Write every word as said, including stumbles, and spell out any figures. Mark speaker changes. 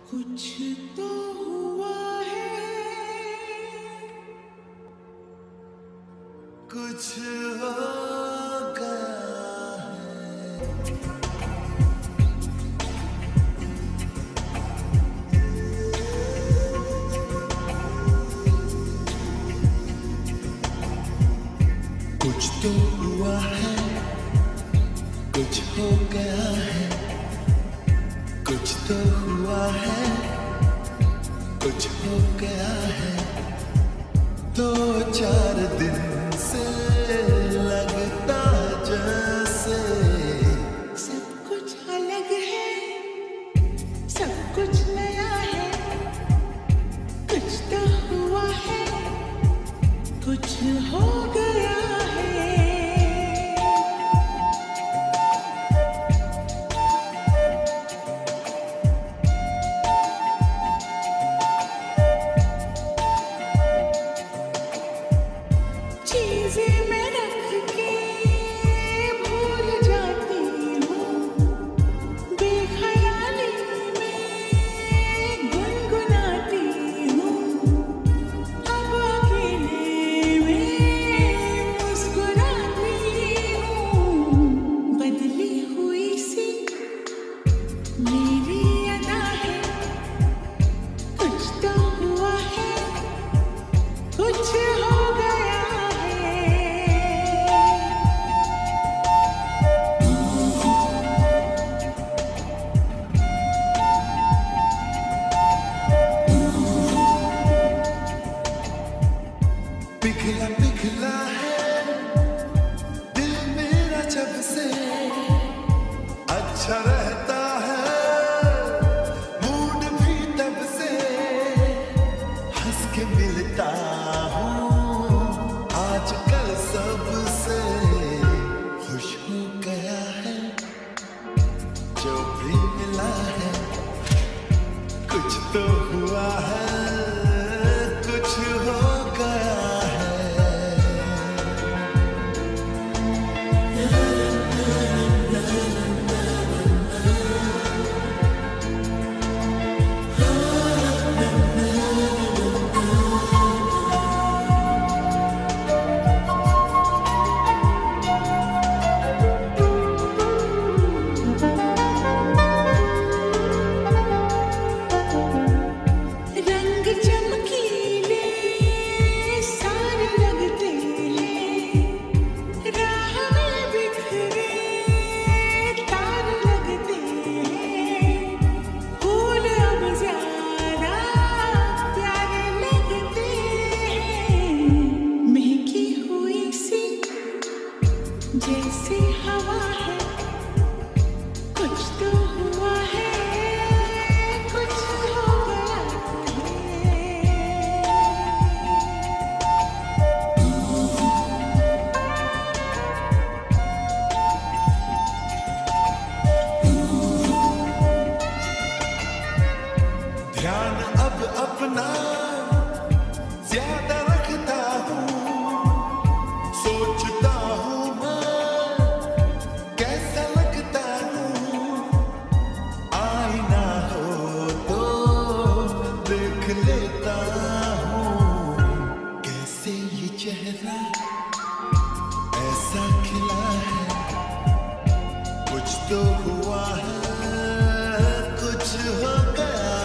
Speaker 1: कुछ तो हुआ है, कुछ हो गया है। कुछ तो हुआ है, कुछ हो गया है। कुछ तो हुआ है, कुछ हो गया है। दो चार दिन से लगता जैसे सब कुछ अलग है, सब कुछ नया है। कुछ तो हुआ है, कुछ हो गया है। तो हुआ है, कुछ हो गया